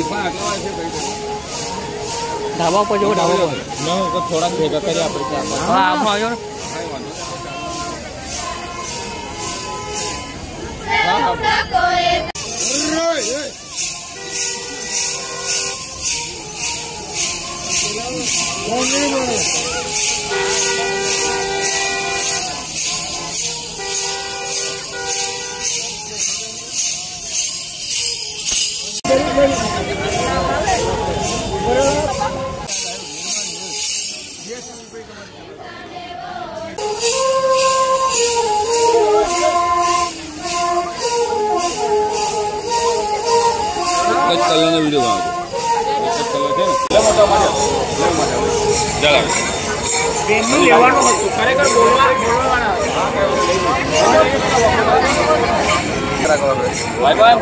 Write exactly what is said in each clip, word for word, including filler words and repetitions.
ढाबा पर जो ढाबा पर नो को थोड़ा भेगा करे आप क्या हां आप आओ ना हां हां कलर ने वीडियो बना दो कलर है ना मोटा मारे चला पेन लेવાનો હતો ખરેખર બોલવા બોલવાના બાય બાય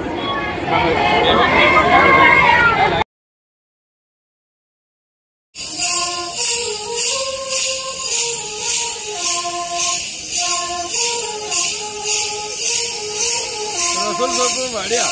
રસોલ બાપુ વાડિયા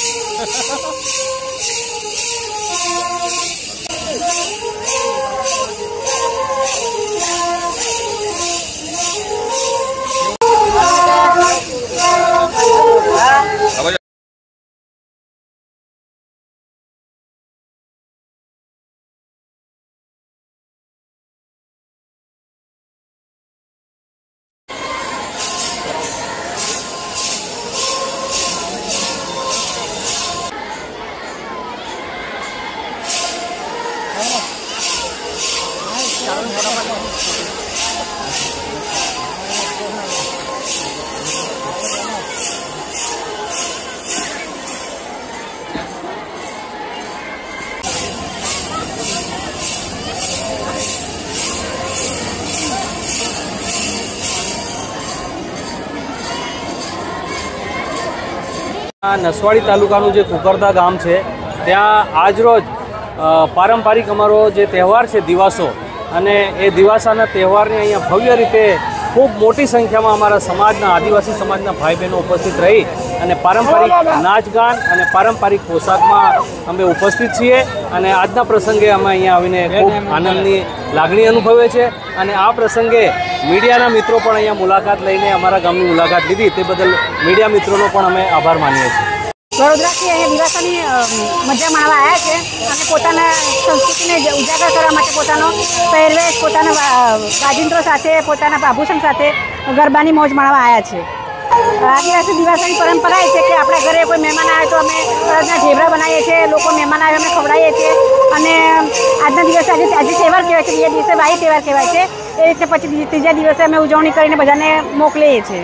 નસવાડી તાલુકાનું જે કુકરદા ગામ છે ત્યાં આજરોજ પારંપરિક અમારો જે તહેવાર છે દિવાસો અને એ દિવાસાના તહેવારની અહીંયા ભવ્ય રીતે ખૂબ મોટી સંખ્યામાં અમારા સમાજના આદિવાસી સમાજના ભાઈ બહેનો ઉપસ્થિત રહી અને પારંપરિક નાચગાન અને પારંપરિક પોશાકમાં અમે ઉપસ્થિત છીએ અને આજના પ્રસંગે અમે અહીંયા આવીને ખૂબ આનંદની લાગણી અનુભવે છે અને આ પ્રસંગે મીડિયાના મિત્રો પણ અહીંયા મુલાકાત લઈને અમારા ગામની મુલાકાત લીધી તે બદલ મીડિયા મિત્રોનો પણ અમે આભાર માનીએ છીએ। વડોદરાથી અહીંયા દિવાસાની મજા માણવા આવ્યા છે અને પોતાના સંસ્કૃતિને ઉજાગર કરવા માટે પોતાનો પહેરવેશ પોતાના વાજિંત્રો સાથે પોતાના આભૂષણ સાથે ગરબાની મોજ માણવા આવ્યા છે। આદિવાસી દિવાસાની પરંપરા એ છે કે આપણા ઘરે કોઈ મહેમાન આવે તો અમે અડદના ઢેબરા બનાવીએ છીએ, લોકો મહેમાન આવે અમે ખવડાવીએ છીએ અને આજના દિવસે આજે આજે તહેવાર કહેવાય છે, બીજા દિવસે વાહી તહેવાર કહેવાય છે। એ રીતે પછી ત્રીજા દિવસે અમે ઉજવણી કરીને બધાને મોકલીએ છીએ।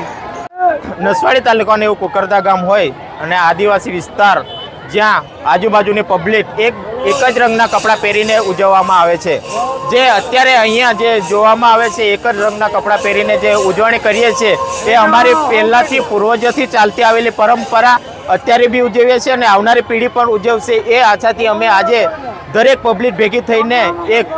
નસવાડી તાલુકાનું એવું કુકરદા ગામ હોય અને આદિવાસી વિસ્તાર જ્યાં આજુબાજુની પબ્લિક એક એક જ રંગના કપડાં પહેરીને ઉજવવામાં આવે છે। જે અત્યારે અહીંયા જે જોવામાં આવે છે એક જ રંગના કપડાં પહેરીને જે ઉજવણી કરીએ છીએ એ અમારી પહેલાંથી પૂર્વજોથી ચાલતી આવેલી પરંપરા અત્યારે બી ઉજવીએ છીએ અને આવનારી પેઢી પણ ઉજવશે એ આશાથી અમે આજે દરેક પબ્લિક ભેગી થઈને એક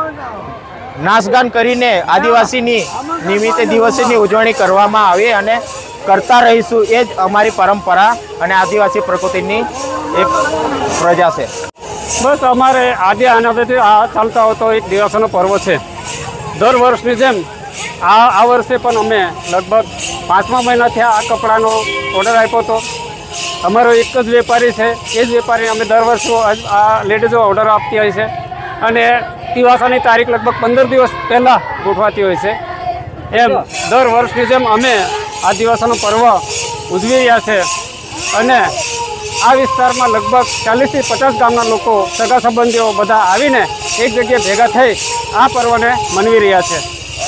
નાચગાન કરીને આદિવાસીની નિમિત્તે દિવસની ઉજવણી કરવામાં આવે અને કરતા રહીશું। એ જ અમારી પરંપરા અને આદિવાસી પ્રકૃતિની એક પ્રજા છે। બસ અમારે આદિ અનાદિથી આ ચાલતા હોતો એક દિવાસાનો પર્વ છે। દર વર્ષની જેમ આ આ વર્ષે પણ અમે લગભગ પાંચમા મહિનાથી આ કપડાનો ઓર્ડર આપ્યો હતો। અમારો એક જ વેપારી છે, એ જ વેપારી અમે દર વર્ષે આ લેડીઝો ઓર્ડર આપતી હોય છે અને દિવાસાની તારીખ લગભગ પંદર દિવસ પહેલાં ગોઠવાતી હોય છે। એમ દર વર્ષની જેમ અમે આ દિવાસાનો પર્વ ઉજવી રહ્યા છે અને આ વિસ્તારમાં લગભગ ચાલીસથી પચાસ ગામના લોકો સગા સંબંધીઓ બધા આવીને એક જગ્યાએ ભેગા થઈ આ પર્વને મનાવી રહ્યા છે।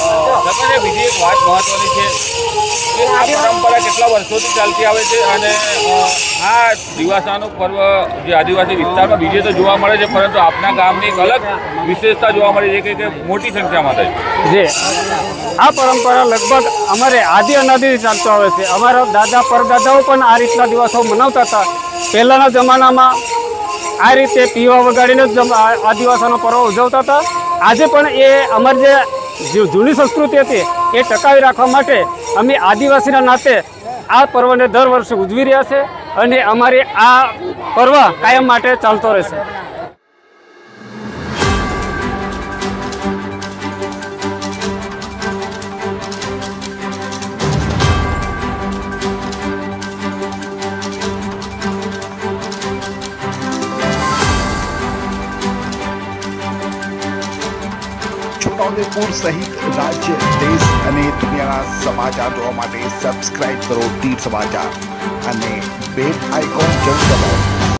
બીજી એક વાત મહત્વની છે કે આ પરંપરા કેટલા વર્ષોથી ચાલતી આવે છે અને આ દિવાસાનું પર્વ જે આદિવાસી વિસ્તારમાં બીજે તો જોવા મળે છે પરંતુ આપના ગામની એક અલગ વિશેષતા જોવા મળે છે કે મોટી સંખ્યામાં થાય છે। આ પરંપરા લગભગ અમારે આદિ અનાદિથી ચાલતો આવે છે। અમારા દાદા પરદાદાઓ પણ આ રીતના દિવસો મનાવતા હતા। પહેલાંના જમાનામાં આ રીતે પીવા વગાડીને જ આ દિવાસાનો પર્વ ઉજવતા હતા। આજે પણ એ અમારી જે જૂની સંસ્કૃતિ હતી એ ટકાવી રાખવા માટે અમે આદિવાસીના નાતે આ પર્વને દર વર્ષે ઉજવી રહ્યા છે। અને અમારી આ પર્વ કાયમ માટે ચાલતો રહેશે. છોટાઉદેપુર સહિત રાજ્ય, દેશ અને દુનિયાના સમાચાર જોવા માટે સબસ્ક્રાઇબ કરો તીર સમાચાર અને બેલ આઇકોન જરૂર દબાવો.